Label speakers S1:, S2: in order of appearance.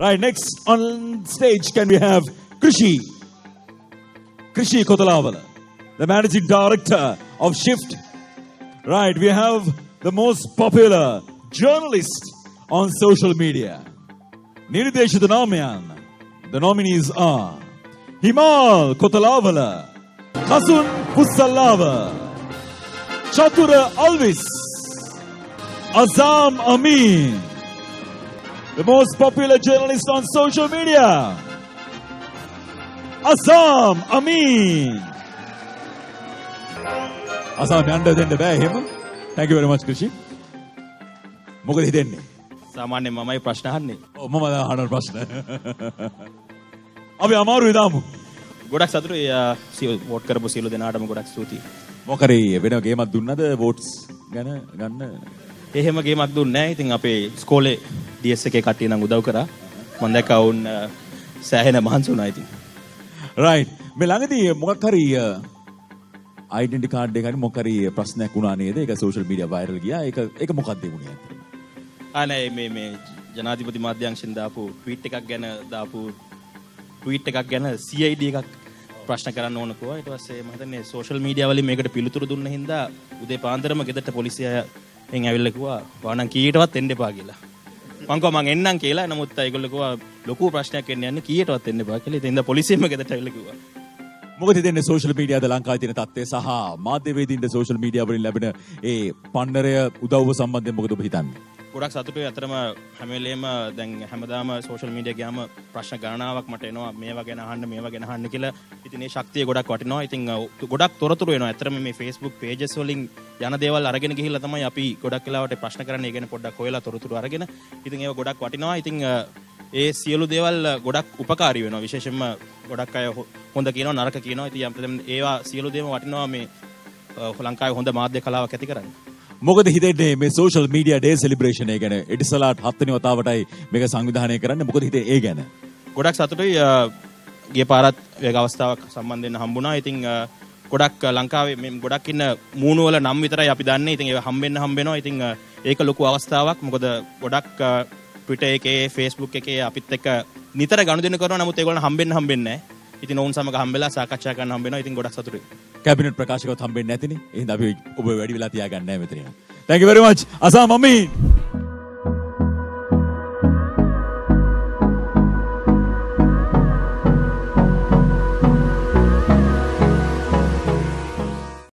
S1: Right, next on stage can we have Krishi Kotalavala, the managing director of Shift. Right, we have the most popular journalist on social media. Nirudeshita Namayan. The nominees are Himal Kotalavala, Kasun Pussalava, Chatura Alvis, Azam Amin. The most popular journalist on social media, Azam Amin. Azam yanda denne bෑ එහෙම. Thank you very much Krishi. මොකද හිතෙන්නේ?
S2: සාමාන්‍යයෙන් මමයි ප්‍රශ්න අහන්නේ.
S1: ඔව් මම අහන ප්‍රශ්න. අපි අමාරුයි දාමු.
S2: ගොඩක් සතුටුයි වෝට් කරපු සියලු දෙනාටම ගොඩක් ස්තුතියි.
S1: මොකරි වෙන ගේමක් දුන්නද වෝට්ස් ගැන ගන්න?
S2: එහෙම ගේමක් දුන්නේ නැහැ. ඉතින් අපේ ඉස්කෝලේ DS එකේ කට්ටිය නම් උදව් කරා. මම දැක්කා වුන් සෑහෙන මහන්සි වුණා ඉතින්.
S1: right. මේ ළඟදී මොකක් හරි ඩෙන්ටි කාඩ් එක හරි මොකක් හරි ප්‍රශ්නයක් වුණා නේද? ඒක සෝෂල් මීඩියා වයිරල් ගියා. ඒක මොකක්ද වුණේ?
S2: අනේ මේ ජනාධිපති මාධ්‍යාංශෙන් දාපු ට්වීට් එකක් ගැන CID එකක් ප්‍රශ්න කරන්න ඕන කිව්වා. ඊට පස්සේ මම හිතන්නේ සෝෂල් මීඩියා වලින් මේකට පිළිතුරු දුන්න හින්දා උදේ පාන්දරම ගෙදරට පොලිසියෙන් ඇවිල්ලා කිව්වා වානම් කීයටවත් එන්න එපා කියලා. මං කිව්වා මං එන්නම් කියලා. නමුත් ඒගොල්ලෝ කිව්වා ලොකු ප්‍රශ්නයක් එන්න යන්නේ කීයටවත් එන්න එපා කියලා. ඉතින් පොලිසියම ගෙදරට ඇවිල්ලා කිව්වා.
S1: මොකද හිතන්නේ සෝෂල් මීඩියාද ලංකාවේ තියෙන තත්ත්වය සහ මාධ්‍යවේදීන්ට සෝෂල් මීඩියා වලින් ලැබෙන ඒ පන්නරය උදව්ව සම්බන්ධයෙන් මොකද ඔබ හිතන්නේ?
S2: ගොඩක් සතුටුයි. අතරම හැම වෙලේම දැන් හැමදාම සෝෂල් මීඩියා ගියාම ප්‍රශ්න ගණනාවක් මට එනවා මේවා ගැන අහන්න කියලා. ඉතින් මේ ශක්තිය ගොඩක් වටිනවා. ඉතින් ගොඩක් තොරතුරු එනවා. අතරම මේ Facebook pages වලින් යන දේවල් අරගෙන ගිහිල්ලා තමයි අපි ගොඩක් වෙලාවට ප්‍රශ්න කරන්නේ. ඒ ගැන පොඩ්ඩක් හොයලා තොරතුරු අරගෙන. ඉතින් ඒවා ගොඩක් වටිනවා. ඉතින් ඒ සියලු දේවල් ගොඩක් උපකාරී වෙනවා. විශේෂයෙන්ම ගොඩක් අය හොඳ කියනවා නරක කියනවා. ඉතින් ඒවා සියලු දේම වටිනවා මේ ලංකාවේ හොඳ මාධ්‍ය කලාවක් ඇති කරන්නේ.
S1: මොකද හිතෙන්නේ මේ සෝෂල් මීඩියා ඩේ සෙලිබ්‍රේෂන් එක ගැන? එටිසලාට 7 වෙනි වතාවටයි මේක සංවිධානය කරන්නේ. මොකද හිතේ ඒ ගැන?
S2: ගොඩක් සතුටුයි. ගිය පාරත් ඒක අවස්ථාවක් සම්බන්ධයෙන් හම්බුණා. ඉතින් ගොඩක් ලංකාවේ මේ ගොඩක් ඉන්න මූණු වල නම් විතරයි අපි දන්නේ. ඉතින් ඒක හම්බෙනවා. ඉතින් ඒක ලොකු අවස්ථාවක්. මොකද ගොඩක් Twitter එකේ Facebook එකේ අපිත් එක්ක නිතර ගනුදෙනු කරනවා. නමුත් ඒගොල්ලන් හම්බෙන්නේ නැහැ. ඉතින් ඔවුන් සමග හම්බෙලා සාකච්ඡා කරන්න හම්බෙනවා. ඉතින් ගොඩක් සතුටුයි.
S1: කැබිනට් ප්‍රකාශකවත් හම්බෙන්නේ නැතිනේ. එහෙනම් අපි ඔබ වැඩි වෙලා තියාගන්න නැහැ මෙතන. Thank you very much. Azam Amin.